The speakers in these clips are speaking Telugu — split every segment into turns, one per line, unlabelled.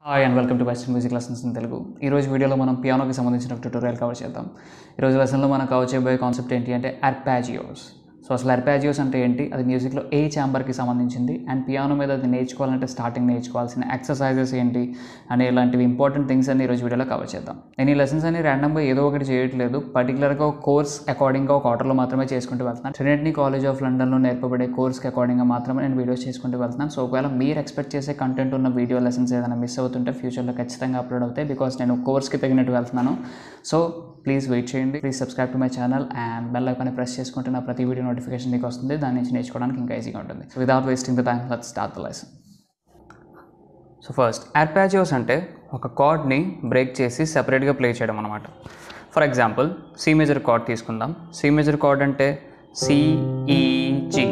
Hi and welcome to western music lessons in Telugu. ఈరోజు వీడియోలో మనం పియానోకి సంబంధించిన ట్యూటోరియల్ కవర్ చేద్దాం. ఈరోజు లెసన్లో మనం కవర్ చేయబోయే కాన్సెప్ట్ ఏంటి అంటే ఆర్పెజియోస్. సో అసలు ఆర్పెజియోస్ అంటే ఏంటి, అది మ్యూజిక్లో ఏ ఛాంబర్కి సంబంధించింది, అండ్ పియానో మీద అది నేర్చుకోవాలంటే స్టార్టింగ్ నేర్చుకోవాల్సిన ఎక్సర్సైజెస్ ఏంటి అనే ఇలాంటివి ఇంపార్టెంట్ థింగ్స్ అన్ని ఈరోజు వీడియోలో కవర్ చేద్దాం. నేను ఈ లెసన్స్ అన్ని ర్యాండమ్గా ఏదో ఒకటి చేయట్లేదు, పర్టికులర్గా ఒక కోర్స్ అకార్డింగ్గా ఒక ఆర్డర్లో మాత్రమే చేసుకుంటూ వెళ్తున్నాను. ట్రినిటీ కాలేజ్ ఆఫ్ లండన్లో నేర్పబడే కోర్స్కి అకార్డింగ్గా మాత్రమే నేను వీడియోస్ చేసుకుంటూ వెళ్తున్నాను. సో ఒకవేళ మీరు ఎక్స్పెక్ట్ చేసే కంటెంట్ ఉన్న వీడియో లెసన్స్ ఏదైనా మిస్ అవుతుంటే ఫ్యూచర్లో ఖచ్చితంగా అప్లోడ్ అవుతాయి, బికాస్ నేను కోర్స్కి తగినట్టు వెళ్తున్నాను. సో ప్లీజ్ వెయిట్ చేయండి. Please subscribe to my channel and bell icon press చేసుకుంటే నా ప్రతి వీడియో నోటిఫికేషన్ మీకు వస్తుంది. దాని నుంచి నేర్చుకోవడానికి ఇంకా ఈజీగా ఉంటుంది. So without wasting the time let's start the lesson. So first arpeggios అంటే ఒక కార్డ్ని బ్రేక్ చేసి సెపరేట్గా ప్లే చేయడం అనమాట. For example C major chord తీసుకుందాం. సి మేజర్ కార్డ్ అంటే సిఈజి.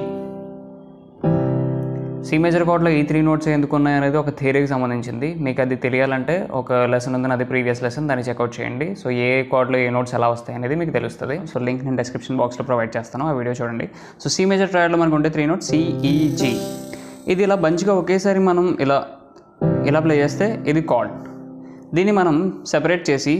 సి మేజర్ కార్డ్లో ఈ 3 నోట్స్ ఎందుకు ఉన్నాయి అనేది ఒక థియరీకి సంబంధించింది. మీకు అది తెలియాలంటే ఒక లెసన్ ఉంది, అది ప్రీవియస్ లెసన్, దాన్ని చెక్అవుట్ చేయండి. సో ఏ కార్డ్లో ఏ నోట్స్ ఎలా వస్తాయి అనేది మీకు తెలుస్తుంది. సో లింక్ నేను డిస్క్రిప్షన్ బాక్స్లో ప్రొవైడ్ చేస్తాను, ఆ వీడియో చూడండి. సో సి మేజర్ ట్రయడ్లో మనకు ఉండే 3 నోట్స్ సిఈజి. ఇది ఇలా బంచ్గా ఒకేసారి మనం ఇలా ప్లే చేస్తే ఇది కార్డ్. దీన్ని మనం సెపరేట్ చేసి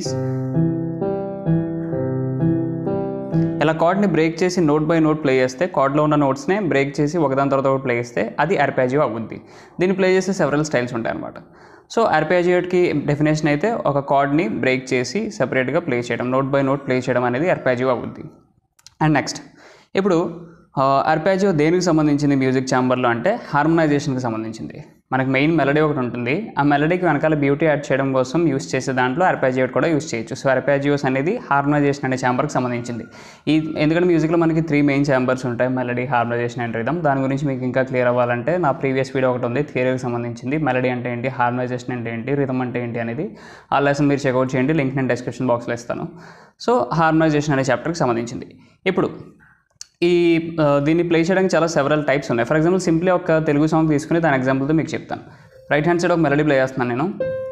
ఇలా కార్డ్ని బ్రేక్ చేసి నోట్ బై నోట్ ప్లే చేస్తే, కార్డ్లో ఉన్న నోట్స్నే బ్రేక్ చేసి ఒకదాని తర్వాత ఒకటి ప్లే చేస్తే అది ఆర్పెజియో అవుద్ది. దీన్ని ప్లే చేసే సెవరల్ స్టైల్స్ ఉంటాయి అనమాట. సో ఆర్పెజియోకి డెఫినేషన్ అయితే ఒక కార్డ్ని బ్రేక్ చేసి సెపరేట్గా ప్లే చేయడం, నోట్ బై నోట్ ప్లే చేయడం అనేది ఆర్పెజియో అవుద్ది. అండ్ నెక్స్ట్ ఇప్పుడు ఆర్పెజియో దేనికి సంబంధించింది మ్యూజిక్ ఛాంబర్లో అంటే హార్మనైజేషన్కి సంబంధించింది. మనకి మెయిన్ మెలడీ ఒకటి ఉంటుంది, ఆ మెలడీకి వెనకాల బ్యూటీ యాడ్ చేయడం కోసం యూస్ చేసే దాంట్లో ఆర్పెజియో కూడా యూస్ చేయొచ్చు. సో ఆర్పెజియోస్ అనేది హార్మనైజేషన్ అనే ఛాంబర్కి సంబంధించింది. ఎందుకంటే మ్యూజిక్లో మనకి 3 మెయిన్ ఛాంబర్స్ ఉంటాయి, మెలడీ, హార్మనైజేషన్ అండ్ రిథమ్. దాని గురించి మీకు ఇంకా క్లియర్ అవ్వాలంటే నా ప్రీవియస్ వీడియో ఒకటి ఉంది థియరీకి సంబంధించింది, మెలడీ అంటే ఏంటి, హార్మనైజేషన్ అంటే ఏంటి, రిథమ్ అంటే ఏంటి అనేది. ఆ లెసన్ మీరు చెక్అవుట్ చేయండి, లింక్ నేను డిస్క్రిప్షన్ బాక్స్లో ఇస్తాను. సో హార్మనైజేషన్ అనే చాప్టర్కి సంబంధించింది. ఇప్పుడు దీన్ని ప్లే చేయడానికి చాలా సెవరల్ టైప్స్ ఉన్నాయి. ఫర్ ఎగ్జాంపుల్ సింప్లీ ఒక తెలుగు సాంగ్ తీసుకుని దాని ఎగ్జాంపుల్తో మీకు చెప్తాను. రైట్ హ్యాండ్ సైడ్ ఒక మెలడీ ప్లే చేస్తున్నాను నేను.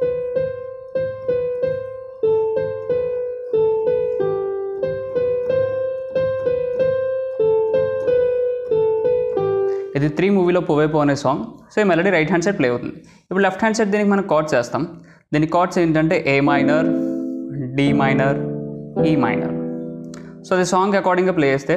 ఇది 3 మూవీలో పోవైపో అనే సాంగ్. సో ఈ melody right hand side play అవుతుంది. ఇప్పుడు లెఫ్ట్ హ్యాండ్ సైడ్ దీనికి మనం కార్డ్స్ వేస్తాం. దీని కార్డ్స్ ఏంటంటే A minor, D minor, E minor. So అది సాంగ్ అకార్డింగ్గా ప్లే చేస్తే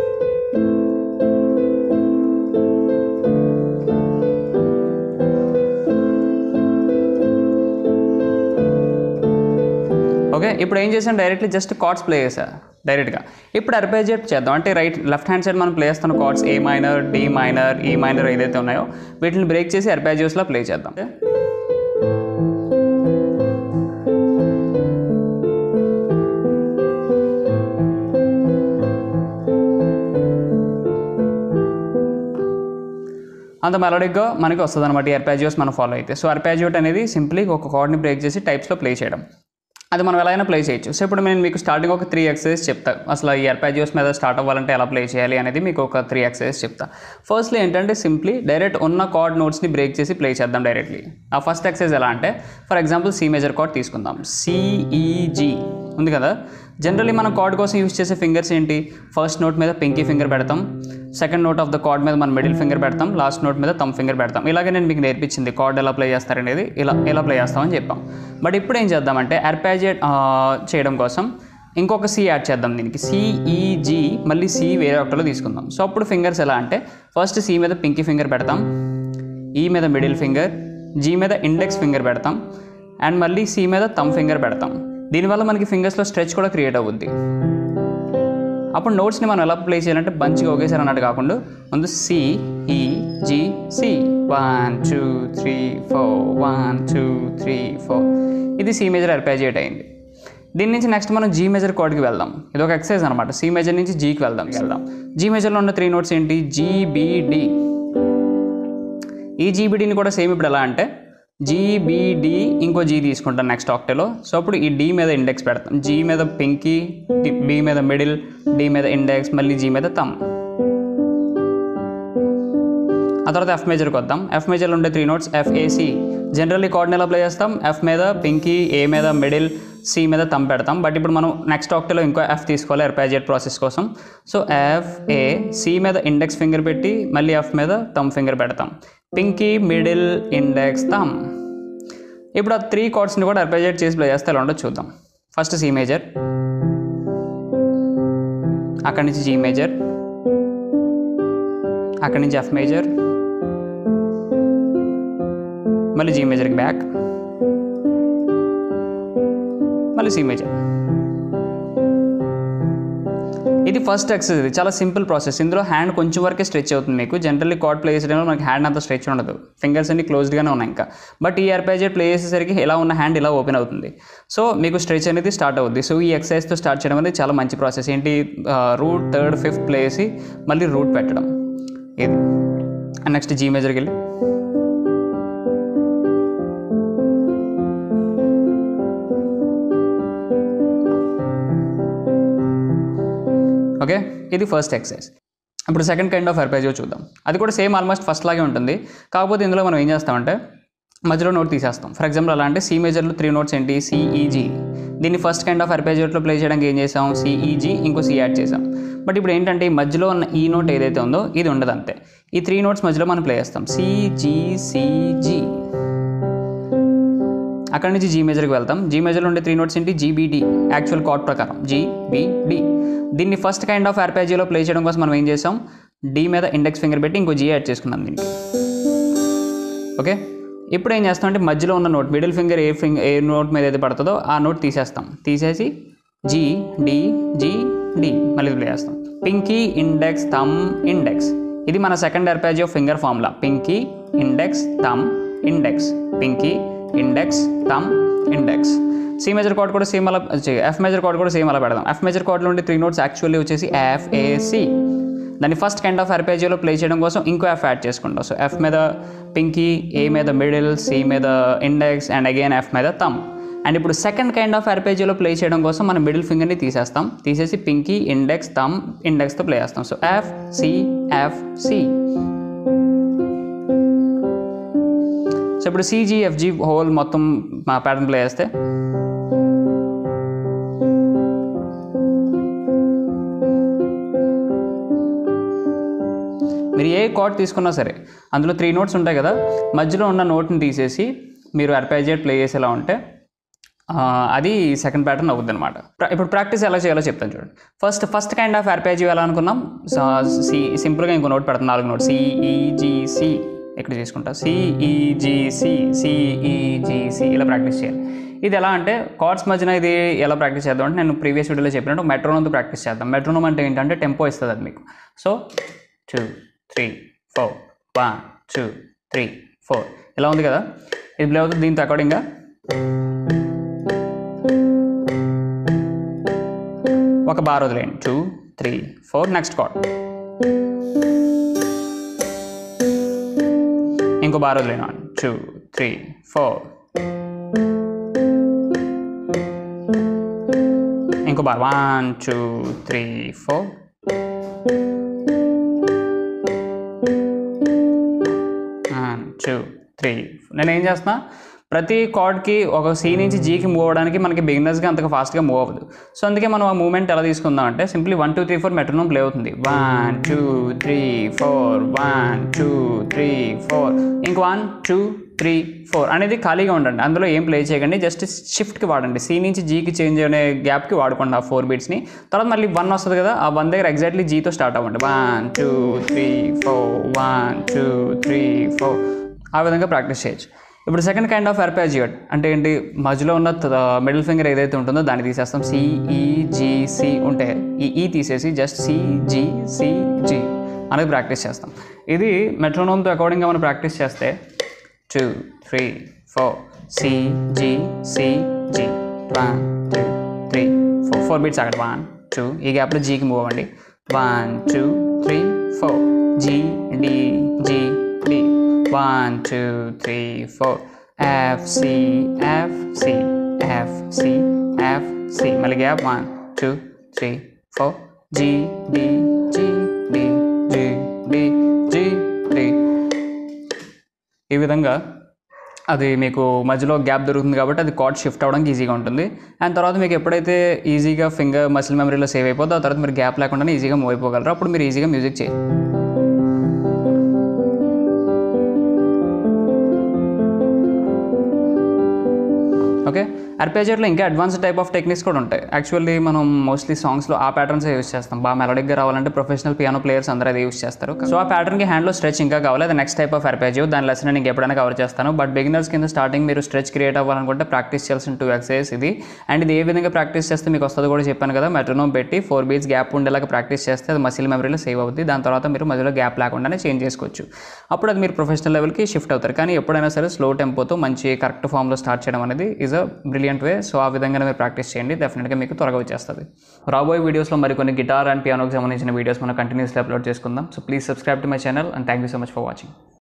ఓకే. ఇప్పుడు ఏం చేసాను, డైరెక్ట్లీ జస్ట్ కార్డ్స్ ప్లే చేసా డైరెక్ట్గా. ఇప్పుడు ఆర్పెజియో చేద్దాం అంటే లెఫ్ట్ హ్యాండ్ సైడ్ మనం ప్లే చేస్తున్న chords A minor, D minor, E minor ఏదైతే ఉన్నాయో వీటిని బ్రేక్ చేసి ఆర్పెజియోస్లో ప్లే చేద్దాం. అంత మెలోడిక్గా మనకి వస్తుంది అనమాట ఈ ఆర్పెజియోస్ మనం ఫాలో అయితే. సో ఆర్పెజియో అనేది సింప్లీ ఒక కార్డ్ని బ్రేక్ చేసి టైప్స్లో ప్లే చేయడం. అది మనం ఎలా అయినా ప్లే చేయొచ్చు. సో ఇప్పుడు నేను మీకు స్టార్టింగ్ ఒక 3 ఎక్సర్సైజ్ చెప్తాను. అసలు ఈ ఆర్పెజియోస్ మీద స్టార్ట్ అవ్వాలంటే ఎలా ప్లే చేయాలి అనేది మీకు ఒక 3 ఎక్సర్సైజ్ చెప్తా. ఫస్ట్లీ ఏంటంటే సింప్లీ డైరెక్ట్ ఉన్న కార్డ్ నోట్స్ని బ్రేక్ చేసి ప్లే చేద్దాం డైరెక్ట్లీ. ఆ ఫస్ట్ ఎక్సర్సైజ్ ఎలా అంటే for example C major chord తీసుకుందాం. సిఈజి ఉంది కదా. జనరల్లీ మనం కార్డ్ కోసం యూస్ చేసే ఫింగర్స్ ఏంటి, ఫస్ట్ నోట్ మీద పింకీ ఫింగర్ పెడతాం, second note of the chord మీద మనం మిడిల్ ఫింగర్ పెడతాం, లాస్ట్ నోట్ మీద థంబ్ ఫింగర్ పెడతాం. ఇలాగే నేను మీకు నేర్పించింది కార్డ్ ఎలా ప్లే చేస్తారనేది, ఇలా ప్లే చేస్తామని చెప్పాం. బట్ ఇప్పుడు ఏం చేద్దామంటే ఆర్పెజియో చేయడం కోసం ఇంకొక సి యాడ్ చేద్దాం దీనికి. సిఈజి మళ్ళీ సి వేరే ఒకటిలో తీసుకుందాం. సో అప్పుడు ఫింగర్స్ ఎలా అంటే ఫస్ట్ సి మీద పింకీ ఫింగర్ పెడతాం, ఈ మీద మిడిల్ ఫింగర్, జీ మీద ఇండెక్స్ ఫింగర్ పెడతాం, అండ్ మళ్ళీ సి మీద థంబ్ ఫింగర్ పెడతాం. దీనివల్ల మనకి ఫింగర్స్లో స్ట్రెచ్ కూడా క్రియేట్ అవుద్ది. అప్పుడు నోట్స్ని మనం ఎలా ప్లే చేయాలంటే బంచ్గా ఒకేసారి అన్నట్టు కాకుండా ముందు సి, ఈ, జి, సి, 1 2 3 4 1 2 3 4. ఇది సి మేజర్ ఆర్పెజియో అయింది. దీని నుంచి నెక్స్ట్ మనం జీ మేజర్ కార్డ్కి వెళ్దాం. ఇది ఒక ఎక్సర్సైజ్ అనమాట. సి మేజర్ నుంచి జీకి వెళ్దాం. జీ మేజర్లో ఉన్న 3 నోట్స్ ఏంటి, జీబిడి. ఈ జీబిడిని కూడా సేమ్ ఇప్పుడు ఎలా అంటే జీబిడి ఇంకో జీ తీసుకుంటాం నెక్స్ట్ ఆక్టేలో. సో అప్పుడు ఈ డి మీద ఇండెక్స్ పెడతాం, జీ మీద పింకీ, బి మీద మిడిల్, డి మీద ఇండెక్స్, మళ్ళీ జీ మీద థంబ్. ఆ తర్వాత ఎఫ్ మేజర్కి వద్దాం. ఎఫ్ మేజర్లో ఉండే 3 నోట్స్ ఎఫ్ఏసి. జనరల్లీ కార్డ్ని ఎలా ప్లే చేస్తాం, ఎఫ్ మీద పింకీ, ఏ మీద మిడిల్, సి మీద థంబ్ పెడతాం. బట్ ఇప్పుడు మనం నెక్స్ట్ ఆక్టేలో ఇంకో ఎఫ్ తీసుకోవాలి ఆర్పెజియో ప్రాసెస్ కోసం. సో ఎఫ్ ఏ, సి మీద ఇండెక్స్ ఫింగర్ పెట్టి మళ్ళీ ఎఫ్ మీద థంబ్ ఫింగర్ పెడతాం, పింకీ, మిడిల్, ఇండెక్స్, థంబ్. ఇప్పుడు ఆ 3 కార్డ్స్ని కూడా అర్పెజియేట్ చేసి ప్లే చేస్తే ఎలా ఉండో చూద్దాం. ఫస్ట్ సి మేజర్, అక్కడి నుంచి జీ మేజర్, అక్కడి నుంచి ఎఫ్ మేజర్, మళ్ళీ జీ మేజర్కి బ్యాక్, మళ్ళీ సి మేజర్. ఇది ఫస్ట్ ఎక్సర్సైజ్. ఇది చాలా సింపుల్ ప్రాసెస్. ఇందులో హ్యాండ్ కొంచెం వరకే స్ట్రెచ్ అవుతుంది మీకు. జనరల్లీ కార్డ్ ప్లే చేసేటప్పుడు మనకి హ్యాండ్ అంత స్ట్రెచ్ ఉండదు, ఫింగర్స్ అన్ని క్లోజ్డ్గానే ఉన్నాయి ఇంకా. బట్ ఈ అర్పెజియేట్ ప్లే చేసేసరికి ఇలా ఉన్న హ్యాండ్ ఇలా ఓపెన్ అవుతుంది. సో మీకు స్ట్రెచ్ అనేది స్టార్ట్ అవుద్ది. సో ఈ ఎక్సర్సైజ్తో స్టార్ట్ చేయడం అనేది చాలా మంచి ప్రాసెస్. ఏంటి, రూట్ 3rd 5th ప్లే చేసి మళ్ళీ రూట్ పెట్టడం. ఇది నెక్స్ట్ జీ మేజర్కి వెళ్ళి ఓకే, ఇది ఫస్ట్ ఎక్సర్సైజ్. ఇప్పుడు సెకండ్ కైండ్ ఆఫ్ అర్పెజియో చూద్దాం. అది కూడా సేమ్ ఆల్మోస్ట్ ఫస్ట్ లాగే ఉంటుంది. కాకపోతే ఇందులో మనం ఏం చేస్తామంటే మధ్యలో నోట్ తీసేస్తాం. ఫర్ ఎగ్జాంపుల్ అలా అంటే సి మేజర్లో 3 నోట్స్ ఏంటి, సిఈజీ. దీన్ని ఫస్ట్ కైండ్ ఆఫ్ అర్పెజియోలో ప్లే చేయడానికి ఏం చేసాం, సిఈజీ ఇంకో సి యాడ్ చేసాం. బట్ ఇప్పుడు ఏంటంటే ఈ మధ్యలో ఉన్న ఈ నోట్ ఏదైతే ఉందో ఇది ఉండదు అంతే. ఈ 3 నోట్స్ మధ్యలో మనం ప్లే చేస్తాం, సిజీ. అక్కడి నుంచి జీ మేజర్కి వెళ్తాం. జీ మేజర్లో ఉండే 3 నోట్స్ ఏంటి, జీబీడి, యాక్చువల్ కార్డ్ ప్రకారం జీబీడి. దీన్ని ఫస్ట్ కైండ్ ఆఫ్ అర్పెజియోలో ప్లే చేయడం కోసం మనం ఏం చేసాం, డి మీద ఇండెక్స్ ఫింగర్ పెట్టి ఇంకో జీ యాడ్ చేసుకున్నాం దీనికి. ఓకే, ఇప్పుడు ఏం చేస్తాం అంటే మధ్యలో ఉన్న note, middle finger A note మీద ఏది పడుతుందో ఆ నోట్ తీసేస్తాం. తీసేసి జీ డి జీ డి మళ్ళీ ప్లే చేస్తాం. Pinky index thumb index. ఇది మన second arpeggio finger formula. Pinky index thumb index, pinky index thumb index. C major chord కూడా సేమ్ అలా, ఎఫ్ మేజర్ కార్డ్ కూడా సేమ్ అలా పెడదాం. ఎఫ్ మేజర్ కార్డ్లో ఉండే 3 నోట్స్ యాక్చువల్లీ వచ్చేసి ఎఫ్ఏసి. దాన్ని ఫస్ట్ కైండ్ ఆఫ్ అర్పెజియోలో ప్లే చేయడం కోసం ఇంకో ఎఫ్ యాడ్ చేసుకుంటాం. సో ఎఫ్ మీద పింకీ, ఏ మీద మిడిల్, సి మీద ఇండెక్స్ అండ్ అగైన్ ఎఫ్ మీద థమ్. అండ్ ఇప్పుడు సెకండ్ కైండ్ ఆఫ్ అర్పెజియోలో ప్లే చేయడం కోసం మనం మిడిల్ ఫింగర్ని తీసేస్తాం. తీసేసి పింకీ ఇండెక్స్ థమ్ ఇండెక్స్తో ప్లే చేస్తాం. So F C F C. So ఇప్పుడు సిజిఎఫ్జి హోల్ మొత్తం మా ప్యాటర్న్ ప్లే చేస్తే మీరు ఏ కార్డ్ తీసుకున్నా సరే అందులో 3 నోట్స్ ఉంటాయి కదా, మధ్యలో ఉన్న నోట్ని తీసేసి మీరు అర్పెజియేట్ ప్లే చేసేలా ఉంటే అది సెకండ్ ప్యాటర్న్ అవుతుంది అనమాట. ఇప్పుడు ప్రాక్టీస్ ఎలా చేయాలో చెప్తాను చూడండి. ఫస్ట్ కైండ్ ఆఫ్ అర్పెజియో ఎలా అనుకున్నాం, సింపుల్గా ఇంకో నోట్ పెడతాం, 4 నోట్స్, సిఈజిసి ఇక్కడ చేసుకుంటా, సిఈజిసి సిఈజిసి ఇలా ప్రాక్టీస్ చేయాలి. ఇది ఎలా అంటే కార్డ్స్ మధ్యన ఇది ఎలా ప్రాక్టీస్ చేద్దాం అంటే నేను ప్రీవియస్ వీడియోలో చెప్పినట్టు మెట్రోనోమ్తో ప్రాక్టీస్ చేద్దాం. మెట్రోనోమ్ అంటే ఏంటంటే టెంపో ఇస్తుంది అది మీకు. సో 2 3 4 1 2 3 4 ఇలా ఉంది కదా, ఇది ప్లే అవుతుంది. దీంతో అకార్డింగ్గా ఒక బార్ వదిలేయండి, 2 3 4 నెక్స్ట్ కార్డ్, ఇంకో బార్ వదిలేను, 1 2 3 4, ఇంకో బార్ 1 2 3 4, 1 2 3. నేను ఏం చేస్తున్నా, ప్రతి కార్డ్కి ఒక సి నుంచి జీకి మూవ్ అవ్వడానికి మనకి బిగినర్స్గా అంతగా ఫాస్ట్గా మూవ్ అవ్వదు. సో అందుకే మనం ఆ మూవ్మెంట్ ఎలా తీసుకుందాం అంటే సింప్లీ 1 2 3 4 మెట్రోనోమ్ ప్లే అవుతుంది. 1 2 3 4 1 2 3 4, ఇంక 1 2 3 4 అనేది ఖాళీగా ఉండండి. అందులో ఏం ప్లే చేయకండి, జస్ట్ షిఫ్ట్కి వాడండి. సి నుంచి జీకి చేంజ్ అనే గ్యాప్కి వాడుకోండి ఆ 4 బీట్స్ని. తర్వాత మళ్ళీ 1 వస్తుంది కదా, ఆ 1 దగ్గర ఎగ్జాక్ట్లీ జీతో స్టార్ట్ అవ్వండి. 1 2 3 4 1 2 3 4 ఆ విధంగా ప్రాక్టీస్ చేయొచ్చు. ఇప్పుడు సెకండ్ కైండ్ ఆఫ్ అర్పెజియో అంటే ఏంటి, మధ్యలో ఉన్న మిడిల్ ఫింగర్ ఏదైతే ఉంటుందో దాన్ని తీసేస్తాం. సిఈజిసి ఉంటే ఈ తీసేసి జస్ట్ సిజిసిజి అనేది ప్రాక్టీస్ చేస్తాం. ఇది మెట్రోనోమ్తో అకార్డింగ్గా మనం ప్రాక్టీస్ చేస్తే 2 3 4 సిజిసిజి 1 2 3 4 బీట్స్ అక్కడ 1 2, ఈ గ్యాప్లో జీకి మూవ్ అవ్వండి. 1 2 3 4 G D G D 1 2 3 4 F C F C F C F C మళ్ళీ gap 1 2 3 4 G D G D G D G D. ఈ విధంగా అది మీకు మధ్యలో గ్యాప్ దొరుకుతుంది కాబట్టి అది కార్డ్ షిఫ్ట్ అవ్వడానికి ఈజీగా ఉంటుంది. అండ్ తర్వాత మీకు ఎప్పుడైతే ఈజీగా ఫింగర్ మసిల్ మెమరీలో సేవ్ అయిపోతుందో ఆ తర్వాత మీరు గ్యాప్ లేకుండా ఈజీగా మూవ్ అయిపోగలరు. అప్పుడు మీరు ఈజీగా మ్యూజిక్ చేయొచ్చు. ఇప్పుడు సెకండ్ కైండ్ ఆఫ్ అర్పెజియో చూద్దాం. అది కూడా సేమ్ ఓకే, అర్పేజియోలో ఇంకా అడ్వాన్స్డ్ టైప్ ఆఫ్ టెక్నిక్స్ కూడా ఉంటాయి. యాక్చువల్లీ మనం మోస్ట్లీ సాంగ్స్లో ఆ ప్యాటర్న్సే యూస్ చేస్తాం. బాగా మెలోడిక్గా రావాలంటే ప్రొఫెషనల్ పియానో ప్లేయర్స్ అందరూ అది యూస్ చేస్తారు. సో ఆ ప్యాటర్న్కి హ్యాండ్లో స్ట్రెచ్ ఇంకా కావాలి, అది నెక్స్ట్ టైప్ ఆఫ్ అర్పేజియో. దాని లెసన్ నేను ఎప్పుడైనా కవర్ చేస్తాను. బట్ బిగినర్స్ కింద స్టార్టింగ్ మీరు స్ట్రెచ్ క్రియేట్ అవ్వాలనుకుంటే ప్రాక్టీస్ చేయాల్సిన 2 ఎక్సర్సైజ్ ఇది. అండ్ ఇది ఏ విధంగా ప్రాక్టీస్ చేస్తే మీకు వస్తుందో కూడా చెప్పాను కదా, మెట్రోనోమ్ పెట్టి 4 బీట్స్ గ్యాప్ ఉండేలాగా ప్రాక్టీస్ చేస్తే అది మసిల్ మెమరీలో సేవ్ అవుతుంది. దాని తర్వాత మీరు మధ్యలో గ్యాప్ లేకుండానే చేంజ్ చేసుకోవచ్చు. అప్పుడు అది మీరు ప్రొఫెషనల్ లెవెల్కి షిఫ్ట్ అవుతారు. కానీ ఎప్పుడైనా సరే స్లో టెంపోతో మంచి కరెక్ట్ ఫామ్లో స్టార్ట్ చేయడం అనేది is a brilliant way. So ఆ విధంగా మీరు ప్రాక్టీస్ చేయండి, డెఫినెట్గా మీకు త్వరగా వచ్చేస్తుంది. రాబోయే వీడియోస్లో మరికొన్ని గిటార్ అండ్ పియానోకి సంబంధించిన వీడియోస్ మనం కంటిన్యూస్లీ అప్లోడ్ చేసుకుందాం. So please subscribe to my channel and thank you so much for watching.